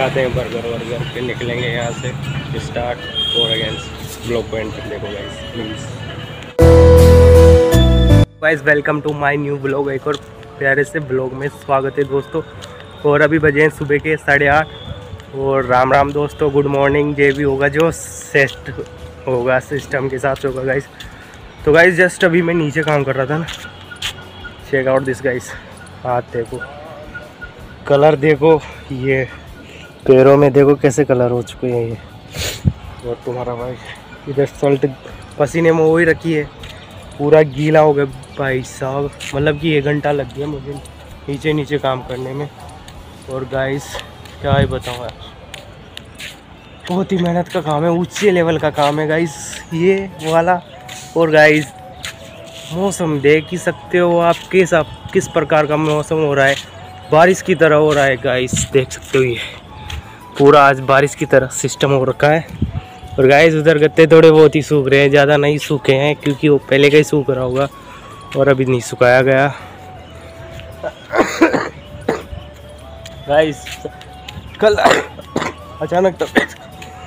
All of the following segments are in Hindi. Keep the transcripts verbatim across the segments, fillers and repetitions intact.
खाते हैं बर्गर वर्गर, फिर निकलेंगे यहाँ से स्टार्ट और अगेंस्ट ब्लॉग को एंड कर देखो guys please. Guys welcome to my new blog, एक और प्यारे से ब्लॉग में स्वागत है दोस्तों। और अभी बजे हैं सुबह के साढ़े आठ और राम राम दोस्तों, गुड मॉर्निंग। ये भी होगा जो सेट होगा सिस्टम के हिसाब से होगा गाइस। तो गाइस जस्ट अभी मैं नीचे काम कर रहा था ना, चेक आउट दिस गाइस, हाथ देखो, कलर देखो, ये पैरों में देखो कैसे कलर हो चुके हैं ये। और तुम्हारा भाई इधर शर्ट पसीने में वो ही रखी है, पूरा गीला हो गया भाई साहब। मतलब कि एक घंटा लग गया मुझे नीचे नीचे काम करने में। और गाइस क्या ही बताऊँ यार, बहुत ही मेहनत का काम है, ऊंचे लेवल का काम है गाइस ये वाला। और गाइस मौसम देख ही सकते हो आप, किस आप किस प्रकार का मौसम हो रहा है, बारिश की तरह हो रहा है गाइस, देख सकते हो ये पूरा आज बारिश की तरह सिस्टम हो रखा है। और गाइस उधर गत्ते थोड़े बहुत ही सूख रहे हैं, ज़्यादा नहीं सूखे हैं क्योंकि वो पहले का ही सूख रहा होगा और अभी नहीं सुखाया गया। गाइस कल अचानक तबीयत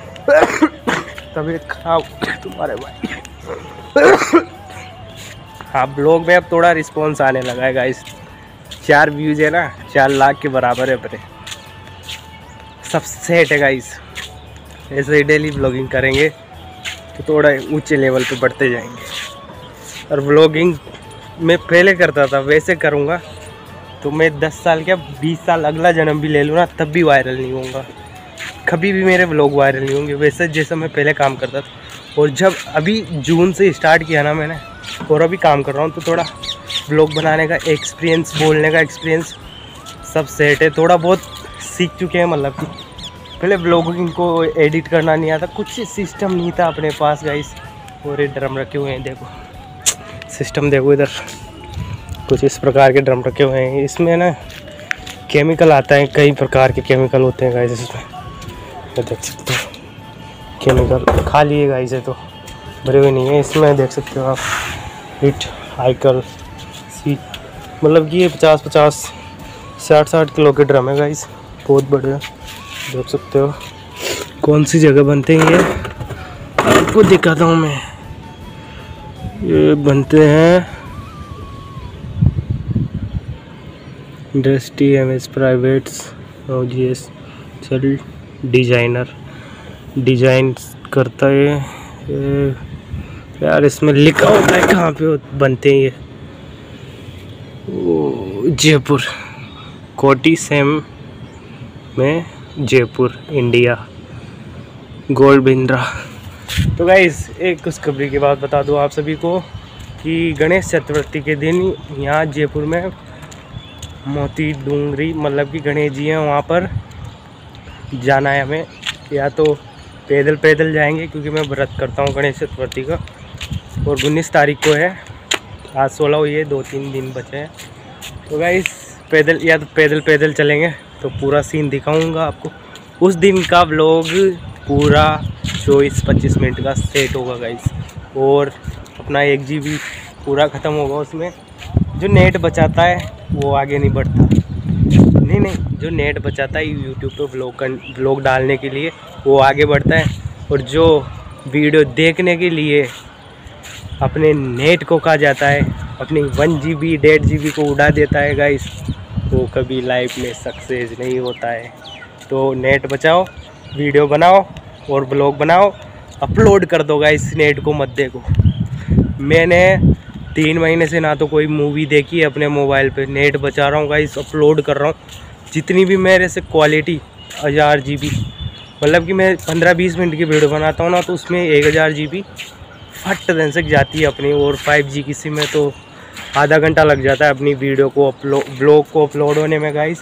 तबीयत खराब तुम्हारे भाई। हाँ ब्लॉग में अब थोड़ा रिस्पॉन्स आने लगा है गाइस, चार व्यूज है ना, चार लाख के बराबर है अपने, सब सेट है गाइस। ऐसे ही डेली ब्लॉगिंग करेंगे तो थोड़ा ऊंचे लेवल पे बढ़ते जाएंगे। और ब्लॉगिंग मैं पहले करता था, वैसे करूँगा तो मैं दस साल क्या बीस साल अगला जन्म भी ले लूँ ना, तब भी वायरल नहीं होऊंगा, कभी भी मेरे ब्लॉग वायरल नहीं होंगे वैसे जैसा मैं पहले काम करता था। और जब अभी जून से स्टार्ट किया ना मैंने और अभी काम कर रहा हूँ तो थोड़ा ब्लॉग बनाने का एक्सपीरियंस, बोलने का एक्सपीरियंस सब सेट है, थोड़ा बहुत सीख चुके हैं। मतलब कि पहले ब्लॉगिंग को एडिट करना नहीं आता, कुछ सिस्टम नहीं था अपने पास गाइस। और ये ड्रम रखे हुए हैं देखो, सिस्टम देखो, इधर कुछ इस प्रकार के ड्रम रखे हुए हैं। इसमें ना केमिकल आता है, कई प्रकार के केमिकल होते हैं गाइस इसमें, तो देख सकते हो केमिकल खा लिए गाइस है तो भरे हुए नहीं है इसमें, देख सकते हो आप हिट हाइकल सीट, मतलब कि ये पचास पचास साठ साठ किलो के ड्रम है गाइस, बहुत बड़े हैं, देख सकते हो। कौन सी जगह बनते हैं ये आपको दिखाता हूँ मैं, ये बनते हैं इंडस्ट्री एम एस प्राइवेट्स और जी एस चल डिजाइनर डिजाइन करता है ये, यार इसमें लिखा होता है कहाँ पे बनते हैं ये, ओ जयपुर, कोटी सेम में जयपुर इंडिया, गोल्ड बिंद्रा। तो गाइस एक खुशखबरी की बात बता दूं आप सभी को कि गणेश चतुर्थी के दिन यहाँ जयपुर में मोती डूंगरी, मतलब कि गणेश जी हैं, वहाँ पर जाना है हमें, या तो पैदल पैदल जाएंगे क्योंकि मैं व्रत करता हूँ गणेश चतुर्थी का, और उन्नीस तारीख को है, आज सोलह हुई है, दो तीन दिन बचे हैं। तो गाइस पैदल या तो पैदल पैदल चलेंगे तो पूरा सीन दिखाऊंगा आपको। उस दिन का व्लॉग पूरा चौबीस पच्चीस मिनट का सेट होगा गाइस, और अपना एक जी बी पूरा ख़त्म होगा उसमें। जो नेट बचाता है वो आगे नहीं बढ़ता, नहीं नहीं जो नेट बचाता है यूट्यूब पे व्लॉग व्लॉग डालने के लिए वो आगे बढ़ता है, और जो वीडियो देखने के लिए अपने नेट को खा जाता है, अपनी वन जी बी डेढ़ जी बी को उड़ा देता है गाइस, वो कभी लाइफ में सक्सेस नहीं होता है। तो नेट बचाओ, वीडियो बनाओ और ब्लॉग बनाओ, अपलोड कर दो गाइस, नेट को मत देखो। मैंने तीन महीने से ना तो कोई मूवी देखी है अपने मोबाइल पे, नेट बचा रहा हूँ गाइस, अपलोड कर रहा हूँ। जितनी भी मेरे से क्वालिटी हज़ार जी बी, मतलब कि मैं पंद्रह बीस मिनट की वीडियो बनाता हूँ ना, तो उसमें एक हज़ार जी बी फट दिन से जाती है अपनी, और फाइव जी किसी में तो आधा घंटा लग जाता है अपनी वीडियो को अपलोड ब्लॉग को अपलोड होने में गाइस।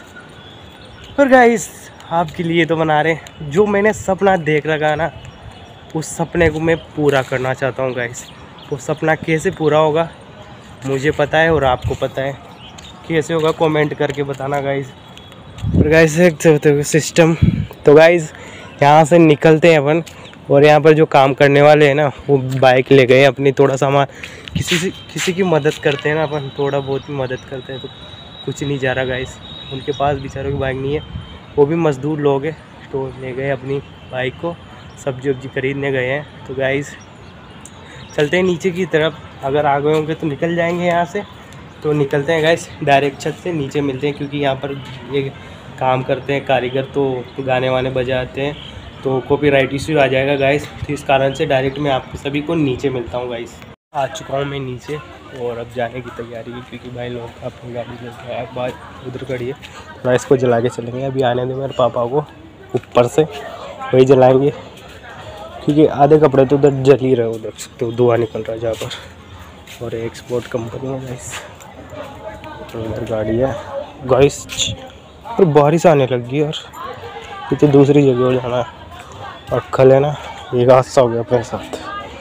और गाइस आपके लिए तो बना रहे, जो मैंने सपना देख रखा है ना, उस सपने को मैं पूरा करना चाहता हूँ गाइस। वो सपना कैसे पूरा होगा मुझे पता है और आपको पता है, कैसे होगा कमेंट करके बताना गाइस। और गाइस एक सिस्टम, तो गाइस यहाँ से निकलते हैं अपन, और यहाँ पर जो काम करने वाले हैं ना वो बाइक ले गए अपनी, थोड़ा सामान किसी से किसी की मदद करते हैं ना अपन, थोड़ा बहुत भी मदद करते हैं तो कुछ नहीं जा रहा गाइस। उनके पास बेचारों की बाइक नहीं है, वो भी मजदूर लोग हैं, तो ले गए अपनी बाइक को, सब्जी वब्जी खरीदने गए हैं। तो गाइस चलते हैं नीचे की तरफ, अगर आ गए होंगे तो निकल जाएंगे यहाँ से। तो निकलते हैं गाइस डायरेक्ट छत से नीचे मिलते हैं, क्योंकि यहाँ पर ये काम करते हैं कारीगर, तो गाने वाने बजाते हैं तो कॉपीराइट इश्यू आ जाएगा गाइस। तो इस कारण से डायरेक्ट मैं आप सभी को नीचे मिलता हूँ गाइस। आ चुका हूँ मैं नीचे और अब जाने की तैयारी है, क्योंकि भाई लोग अपनी गाड़ी लेके आए, बात उधर खड़ी है, थोड़ा इसको जला के चलेंगे। अभी आने दे मेरे पापा को ऊपर से, वही जलाएंगे, क्योंकि आधे कपड़े तो उधर जल ही रहे, उधर तो धुआं निकल रहा है जहाँ पर। और एक्सपोर्ट कंपनी है गाइस, उधर गाड़ी है गाइस। और बारिश आने लग गई और इतनी दूसरी जगह हो जाना है, और कल है ना एक हादसा हो गया अपने साथ।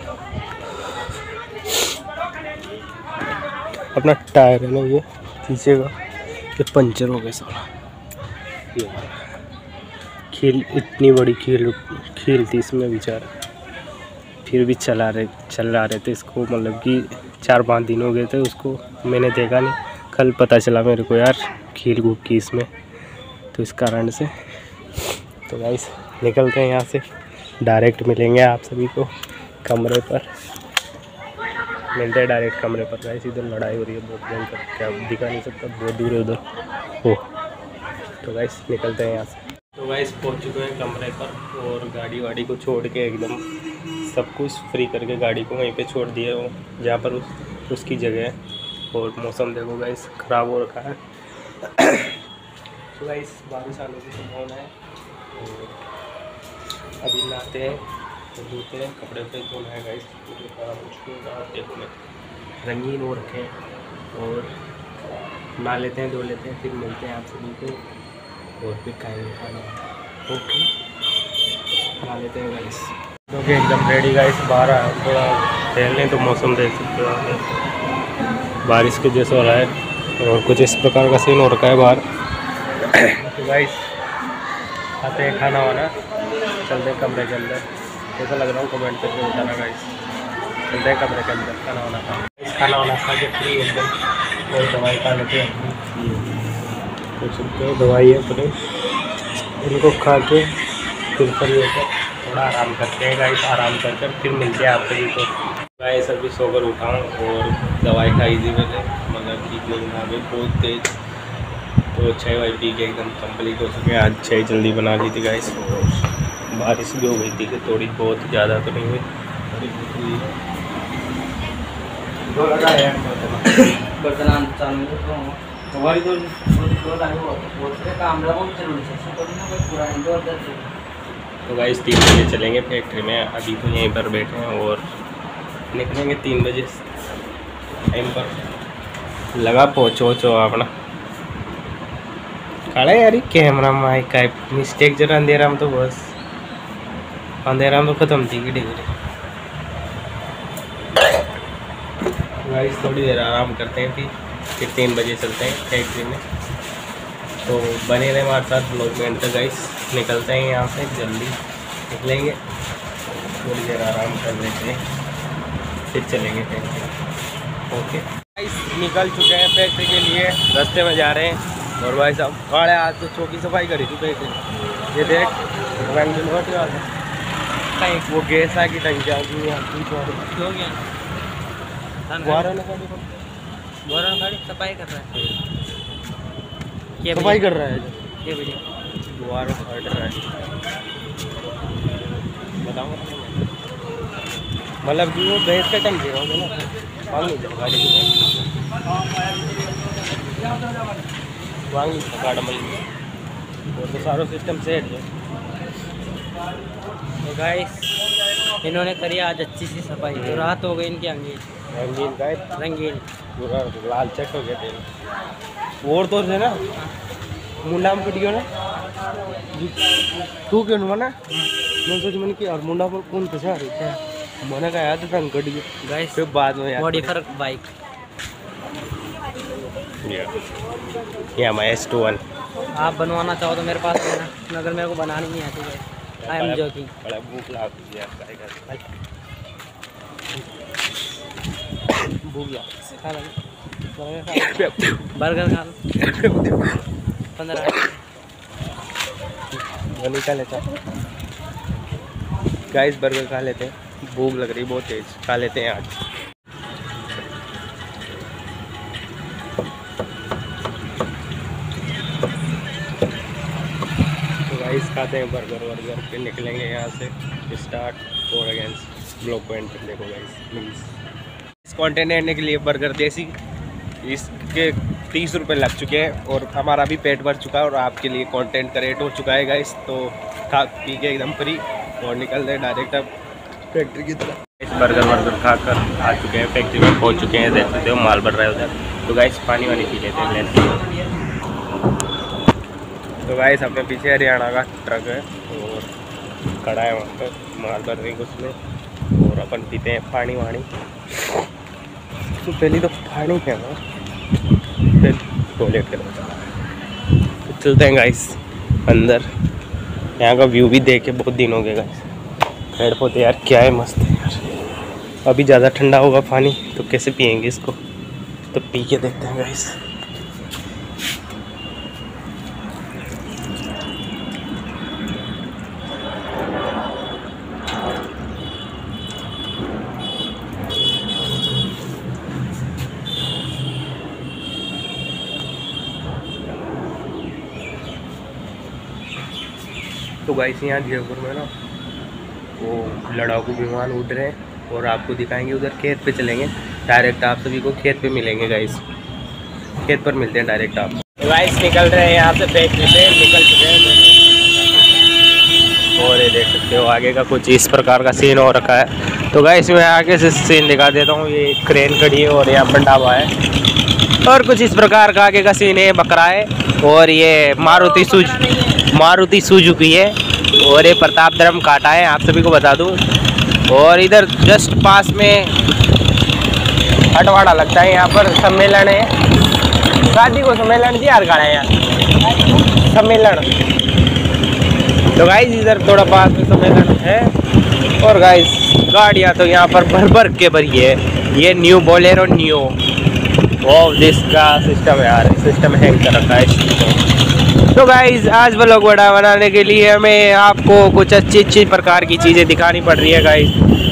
अपना टायर है ना ये पीछे का, ये पंचर हो गया साला। ये खील, इतनी बड़ी खील खील थी इसमें बेचारा, फिर भी चला रहे चल रहा रहे थे इसको, मतलब कि चार पाँच दिन हो गए थे उसको, मैंने देखा नहीं, कल पता चला मेरे को यार खील घूप की इसमें, तो इस कारण से। तो गाइस निकलते हैं यहाँ से, डायरेक्ट मिलेंगे आप सभी को कमरे पर, मिलते हैं डायरेक्ट कमरे पर गाइस। इधर लड़ाई हो रही है बहुत भयंकर, क्या दिखा नहीं सकता, बहुत दूर है उधर हो। तो गाइस निकलते हैं यहाँ से। तो गाइस पहुँच चुके हैं कमरे पर, और गाड़ी वाड़ी को छोड़ के एकदम सब कुछ फ्री करके गाड़ी को वहीं पे छोड़ दिया वो, जहाँ पर उस, उसकी जगह है। और मौसम देखो गाइस ख़राब हो रखा है। तो गाइस बारिश आने की संभावना है, और अभी नहाते हैं तो धोते हैं, कपड़े वपड़े धोना है गाइस। देखो मैं रंगीन हो रखे हैं, और नहा लेते हैं, धो लेते हैं, फिर मिलते हैं आप सभी को, और फिर खाएंगे खाना। ओके नहा लेते हैं गाइस, क्योंकि एकदम रेडी गाइस। बाहर आया थोड़ा टहलने, तो मौसम देख सकते हो आप, बारिश के जैसा हो रहा है, और कुछ इस प्रकार का सीन हो रखा है बाहर। तो गाइस खाते हैं खाना वाना, चलते हैं कमरे के अंदर। कैसा लग रहा हूँ कमेंट करके बताना गाइस। चलते हैं कमरे के अंदर, खाना वाना खा खाना वाना खा के फ्री एकदम, और दवाई खा लेते हैं। देख सकते हो दवाई है अपने, इनको खा के फिर फ्री होकर थोड़ा आराम करते हैं गाइस। आराम कर कर फिर मिलते हैं आप सभी को। गाइस अभी सोकर उठाऊँ और दवाई खाई थी मैंने, मतलब कि नींद आ गई बहुत तेज, तो चाय वाई पी के एकदम कंप्लीट हो सके। आज चाय जल्दी बना ली थी गाइस, और बारिश भी हो गई थी कि थोड़ी बहुत, ज़्यादा तो नहीं हुई, थोड़ी बहुत हुई। दो लगा है बर्तन तुम्हारी दो काम तो गाइस तीन बजे चलेंगे फैक्ट्री में। अभी तो यहीं पर बैठे हैं, और निकलेंगे तीन बजे टाइम पर। लगा पहुँचो चो अपना खड़ा यार, कैमरा माइक का मिस्टेक जरा, अंधेरा में तो बस अंधेरा में तो ख़त्म थी कि डिग्री। गाइस थोड़ी देर आराम करते हैं, फिर फिर तीन बजे चलते हैं फैक्ट्री में। तो बने रहे हमारे साथ ब्लॉग में तक गाइस। निकलते हैं यहाँ से, जल्दी निकलेंगे, थोड़ी देर आराम कर लेते हैं, फिर चलेंगे फैक्ट्री। ओके गाइस निकल चुके हैं फैक्ट्री के लिए, रास्ते में जा रहे हैं। और भाई साहब खड़े आज तो चौकी सफाई करी थी फैक्ट्री, ये देख कहीं वो गैस आ की टंकी आ गई हो गया, सफाई कर रहा है, सफाई कर रहा है ये वीडियो दोबारा हट रहा है। बताओ मतलब कि वो गैस का टंकी हो गया ना, पानी गाड़ी की वांगी गाड़ा मिल और तो सारा सिस्टम सेट है। तो गाइस इन्होंने करी आज अच्छी सी सफाई, तो रात हो गई इनकी अंगीन रंगीन गाय रंगीन पूरा लाल चट हो गया तेल। और तो है ना मुंडा में पिटियो ना तू क्यों ना मैं सोच मैंने कि और मुंडा पर कौन कैसे आ रही है मैंने कहा यार रंग कट गया गाइस। फिर बाद में मॉडिफायर बाइक या मैं एस टू वन आप बनवाना चाहो तो मेरे पास लेना, मगर मेरे को बनानी नहीं आती है। I am joking. बड़ा भूख लगा यार, भूख लगा खा लो बर्गर खा लो पंद्रह वो नहीं खा लेता गाइस, बर्गर खा लेते हैं, भूख लग रही बहुत तेज, खा लेते हैं आज। तो गाइस खाते हैं बर्गर वर्गर, फिर निकलेंगे यहाँ से start for against block point. देखो गाइस प्लीज़, इस कंटेंट लेने के लिए बर्गर देसी इसके तीस रुपये लग चुके हैं और हमारा भी पेट भर चुका है और आपके लिए कंटेंट का रेट हो चुका है गाइस। तो खा पी के एकदम फ्री और निकल रहे डायरेक्ट अब फैक्ट्री की तरफ। इस बर्गर वर्गर खा कर आ चुके हैं, फैक्ट्री में पहुंच चुके हैं, देख सकते हो माल भर रहा है उधर। तो गाइस पानी वानी पी लेते हैं लेते। तो गाइस अपने पीछे हरियाणा का ट्रक है और खड़ा है वहाँ पर, माल भर रही उसमें और अपन पीते हैं पानी वानी। तो पहले तो पानी पीना, फिर टॉयलेट करना। तो चलते हैं गाइस अंदर, यहाँ का व्यू भी देख के बहुत दिन हो गए गाइस। पेड़ पौधे यार क्या है, मस्त है यार। अभी ज़्यादा ठंडा होगा पानी तो कैसे पियेंगे इसको, तो पी के देखते हैं गाइस। तो गाइस यहाँ जयपुर में ना वो लड़ाकू विमान उड़ रहे हैं और आपको दिखाएंगे, उधर खेत पे चलेंगे डायरेक्ट, आप सभी को खेत पे मिलेंगे गाइस, खेत पर मिलते हैं डायरेक्ट आप। तो गाइस निकल रहे हैं यहाँ से फैक्ट्री से, निकल चुके हैं और ये देख सकते हो आगे का कुछ इस प्रकार का सीन हो रखा है। तो गाइस मैं आगे से सीन दिखा देता हूँ, ये क्रेन खड़ी है और यहाँ पर ढाबा है और कुछ इस प्रकार का आगे का सीन है, बकरा है और ये मारुति सुज मारुति सुजुकी है और ये प्रताप धर्म काटा है, आप सभी को बता दूं। और इधर जस्ट पास में हटवाड़ा लगता है, यहाँ पर सम्मेलन है, शादी को सम्मेलन जी यार, है यहाँ सम्मेलन। तो गाइस इधर थोड़ा पास में सम्मेलन है और गाइस गाड़ियाँ तो यहाँ पर भर भर के भरी है। ये न्यू बोलेरो न्यू और जिसका सिस्टम है यार, सिस्टम हैंग कर रखा है। तो गाइज आज व्लॉग बड़ा बनाने के लिए हमें आपको कुछ अच्छी अच्छी प्रकार की चीज़ें दिखानी पड़ रही है गाइज।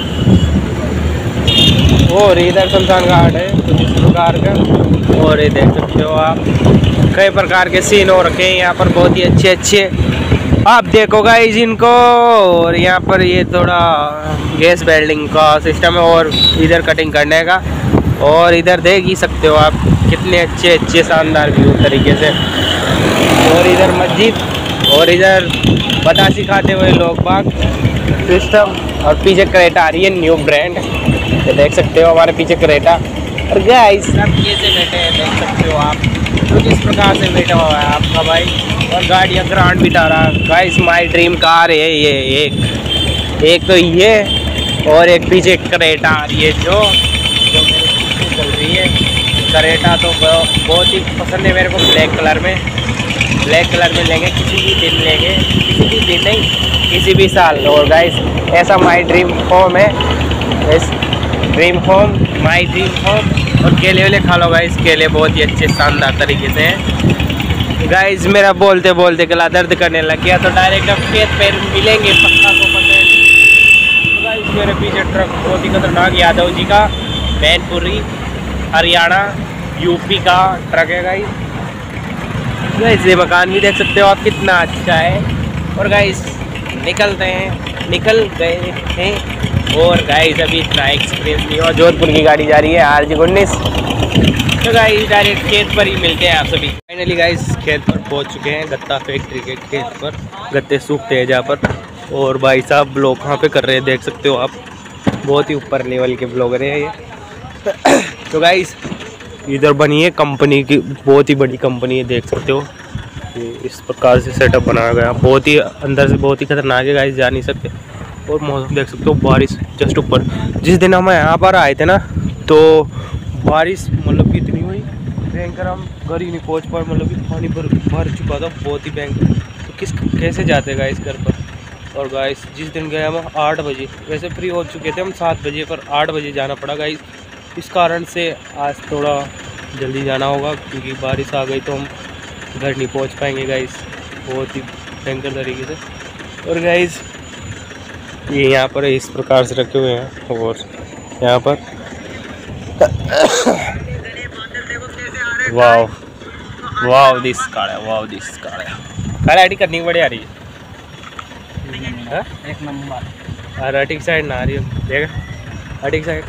और इधर शमशान घाट है कुछ इस प्रकार का और ये देख सकते हो आप, कई प्रकार के सीन हो रखे हैं यहाँ पर, बहुत ही अच्छे अच्छे आप देखो गाइज इनको। और यहाँ पर ये थोड़ा गैस वेल्डिंग का सिस्टम है और इधर कटिंग करने का, और इधर देख ही सकते हो आप कितने अच्छे अच्छे शानदार व्यू तरीके से। और इधर मस्जिद और इधर बतासी खाते हुए लोग बाग सिस्टम और पीछे क्रेटा आ रही है न्यू ब्रांड, ये देख सकते हो हमारे पीछे क्रेटा। और गाइस सब कैसे बैठे हैं देख सकते हो आप, तो किस प्रकार से बैठा हुआ है आपका भाई और गाड़ियाँ ग्रांड बिठा रहा है गाइस। माई ड्रीम कार है ये, एक एक तो ये और एक पीछे क्रेटा आ रही है जो जो मेरे पीछे चल रही है। क्रेटा तो बहुत ही पसंद है मेरे को, ब्लैक कलर में, ब्लैक कलर में लेंगे, किसी भी दिन लेंगे, किसी भी दिन नहीं किसी भी साल। और गाइस ऐसा माई ड्रीम होम है, इस dream home my dream home. और केले वेले खा लो गाइस, केले बहुत ही अच्छे शानदार तरीके से हैं गाइस। मेरा बोलते बोलते गला दर्द करने लग गया, तो डायरेक्ट अब खेत पे मिलेंगे पक्का को पता है। तो गाइस मेरे पीछे ट्रक बहुत ही खतरनाक यादव जी का, मैनपुरी हरियाणा यूपी का ट्रक है गाइस। गाइस ये मकान भी देख सकते हो आप कितना अच्छा है। और गाइस निकलते हैं, निकल गए हैं और गाइस अभी इतना एक्सपीरियंस नहीं हुआ। जोधपुर की गाड़ी जा रही है आर जी उन्नीस। तो गाइस डायरेक्ट खेत पर ही मिलते हैं आप सभी। फाइनली गाइस खेत पर पहुंच चुके हैं, गत्ता फैक्ट्री के खेत पर, गत्ते सूखते हैं जहाँ पर। और भाई साहब ब्लॉग कहाँ पे कर रहे हैं देख सकते हो आप, बहुत ही ऊपर लेवल के ब्लॉगर हैं ये। तो गाइस इधर बनी है कंपनी की, बहुत ही बड़ी कंपनी है देख सकते हो, ये इस प्रकार से सेटअप बनाया गया, बहुत ही अंदर से बहुत ही खतरनाक है गाइस, जा नहीं सकते। और मौसम देख सकते हो, बारिश जस्ट ऊपर। जिस दिन हम यहाँ पर आए थे ना तो बारिश मतलब कि इतनी हुई भयंकर, हम घर ही नहीं पहुँच पाए, मतलब कि पानी भर भर चुका था बहुत ही भयंकर। तो किस कैसे जाते गाइस घर पर। और गाइस जिस दिन गए हम आठ बजे, वैसे फ्री हो चुके थे हम सात बजे, पर आठ बजे जाना पड़ा गाइस। इस कारण से आज थोड़ा जल्दी जाना होगा क्योंकि बारिश आ गई तो हम घर नहीं पहुंच पाएंगे गाइस, बहुत ही भयंकर तरीके से। और गाइस ये यहाँ पर इस प्रकार से रखे हुए हैं और यहाँ पर वाव वाव दिस काड़ा वाव दिस काड़ा काड़ा एडिट करनी बड़ी आ रही है एक नंबर। और अटिक साइड ना आ रही है देख अटिक साइड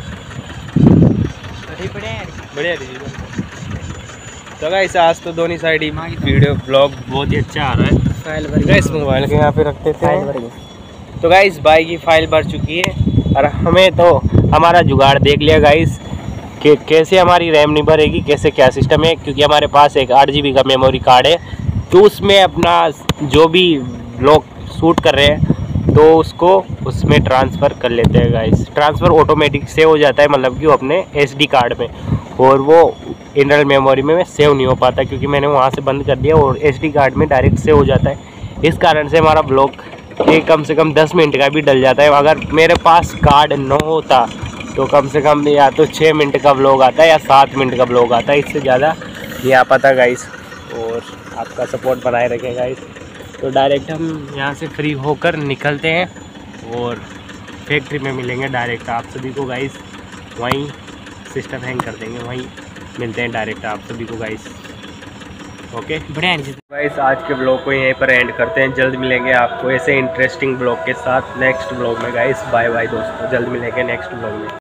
बढ़िया रही है। तो गाइस आज तो दोनों साइड ही वीडियो ब्लॉग बहुत ही अच्छा आ रहा है। फाइल भर गाइस मोबाइल के यहाँ पे रखते थे। फाइल भर गई। तो गाइस बाइक की फाइल भर चुकी है और हमें तो हमारा जुगाड़ देख लिया गाइस कि कैसे हमारी रैम नहीं भरेगी, कैसे क्या सिस्टम है, क्योंकि हमारे पास एक आठ जी बी का मेमोरी कार्ड है। तो उसमें अपना जो भी ब्लॉग शूट कर रहे हैं तो उसको उसमें ट्रांसफ़र कर लेते हैं गाइस। ट्रांसफ़र ऑटोमेटिक सेव हो जाता है, मतलब कि वो अपने एस डी कार्ड में, और वो इंटरनल मेमोरी में सेव नहीं हो पाता क्योंकि मैंने वहाँ से बंद कर दिया और एस डी कार्ड में डायरेक्ट सेव हो जाता है। इस कारण से हमारा ब्लॉग ये कम से कम दस मिनट का भी डल जाता है। अगर मेरे पास कार्ड न होता तो कम से कम या तो छः मिनट का ब्लॉग आता है या सात मिनट का ब्लॉग आता है, इससे ज़्यादा नहीं आ पाता गाइस। और आपका सपोर्ट बनाए रखें गाइस। तो डायरेक्ट हम यहाँ से फ्री होकर निकलते हैं और फैक्ट्री में मिलेंगे डायरेक्ट आप सभी को गाइस। वहीं सिस्टम हैंग कर देंगे, वहीं मिलते हैं डायरेक्ट आप सभी को गाइस। ओके बढ़िया गाइस, आज के ब्लॉग को यहीं पर एंड करते हैं। जल्द मिलेंगे आपको ऐसे इंटरेस्टिंग ब्लॉग के साथ नेक्स्ट ब्लॉग में गाइस। बाय बाय दोस्तों, जल्द मिलेंगे नेक्स्ट ब्लॉग में।